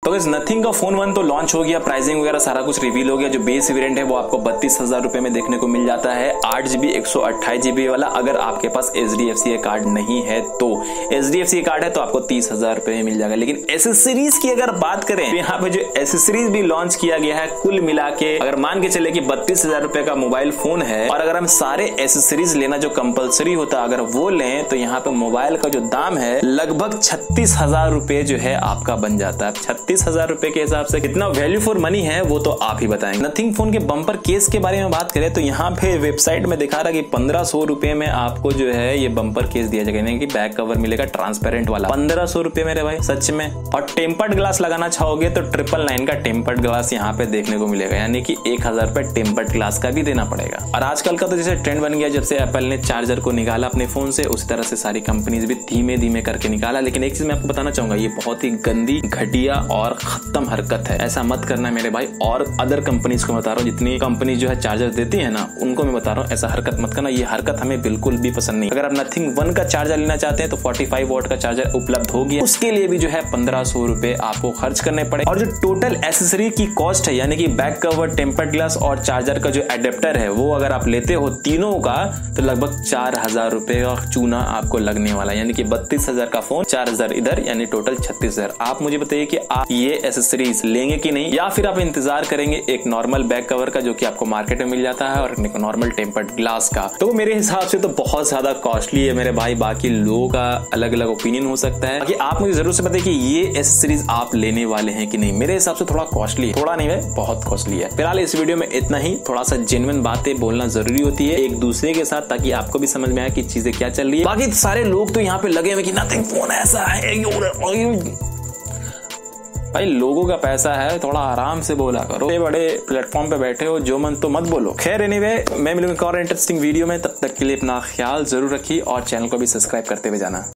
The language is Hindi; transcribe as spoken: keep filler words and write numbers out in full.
तो गाइस नथिंग का फोन वन तो लॉन्च हो गया, प्राइसिंग वगैरह सारा कुछ रिवील हो गया। जो बेस वेरिएंट है वो आपको बत्तीस हजार रुपए में देखने को मिल जाता है, आठ जीबी एक सौ अट्ठाईस जीबी वाला। अगर आपके पास H D F C card नहीं है तो H D F C card है तो आपको तीस हजार रुपए में मिल जाएगा। लेकिन एसेसरीज की अगर बात करें तो यहाँ पे जो एसेसरीज भी लॉन्च किया गया है, कुल मिला के अगर मान के चले कि बत्तीस हजार रुपए का मोबाइल फोन है और अगर हम सारे एसेसरीज लेना जो कंपलसरी होता है अगर वो लें तो यहाँ पे मोबाइल का जो दाम है लगभग छत्तीस हजार रुपए जो है आपका बन जाता है। छत्तीस हजार रुपए के हिसाब से कितना वैल्यू फॉर मनी है वो तो आप ही बताएंगे। नथिंग फोन के बम्पर केस के बारे में बात करें तो यहाँ पे वेबसाइट में दिखा रहा है कि पंद्रह सौ रुपए में आपको जो है ये बम्पर केस दिया जाएगा, यानी कि बैक कवर मिलेगा ट्रांसपेरेंट वाला। पंद्रह सौ रुपए मेरे भाई सच में। और टेम्पर्ड ग्लास लगाना चाहोगे तो ट्रिपल नाइन का टेम्पर्ड ग्लास यहाँ पे देखने को मिलेगा, यानी कि एक हजार रुपए टेम्पर्ड ग्लास का भी देना पड़ेगा। और आजकल का तो जैसे ट्रेंड बन गया, जब से एप्पल ने चार्जर को निकाला अपने फोन से उसी तरह से सारी कंपनीज भी धीमे धीमे करके निकाला। लेकिन एक चीज मैं आपको बताना चाहूंगा, ये बहुत ही गंदी, घटिया और खत्म हरकत है। ऐसा मत करना मेरे भाई। और अदर कंपनीज को बता रहा हूँ, जितनी कंपनी जो है चार्जर देती है ना उनको मैं बता रहा हूँ ऐसा हरकत मत करना। ये हरकत हमें बिल्कुल भी पसंद नहीं। अगर आप नथिंग वन का चार्जर लेना चाहते हैं तो पैंतालीस वॉट का चार्जर उपलब्ध हो गया, उसके लिए भी जो है पंद्रह सौ रुपए आपको खर्च करने पड़े। और जो टोटल एसेसरी की कॉस्ट है, यानी कि बैक कवर, टेम्पर्ड ग्लास और चार्जर का जो एडेप्टर है वो अगर आप लेते हो तीनों का तो लगभग चार हजार रुपए का चूना आपको लगने वाला, यानी कि बत्तीस हजार का फोन, चार हजार इधर, यानी टोटल छत्तीस हजार। आप मुझे बताइए कि आप ये एसेसरीज लेंगे कि नहीं, या फिर आप इंतजार करेंगे एक नॉर्मल बैक कवर का जो कि आपको मार्केट में मिल जाता है और नॉर्मल टेम्पर्ड ग्लास का। तो मेरे हिसाब से तो बहुत ज्यादा कॉस्टली है मेरे भाई। बाकी लोगों का अलग अलग ओपिनियन हो सकता है। बाकी आप मुझे जरूर से बताइए कि ये एसेसरीज आप लेने वाले हैं कि नहीं। मेरे हिसाब से थोड़ा कॉस्टली है, थोड़ा नहीं है, बहुत कॉस्टली है। फिलहाल इस वीडियो में इतना ही। थोड़ा सा जेन्युइन बातें बोलना जरूरी होती है एक दूसरे के साथ, ताकि आपको भी समझ में आए कि चीजें क्या चल रही है। बाकी सारे लोग तो यहाँ पे लगे हुए कि नथिंग फोन ऐसा है, भाई लोगों का पैसा है, थोड़ा आराम से बोला करो। बड़े बड़े प्लेटफॉर्म पे बैठे हो, जो मन तो मत बोलो। खैर एनीवे, मैं मिलूंगा एक और इंटरेस्टिंग वीडियो में, तब तक के लिए अपना ख्याल जरूर रखिए और चैनल को भी सब्सक्राइब करते हुए जाना।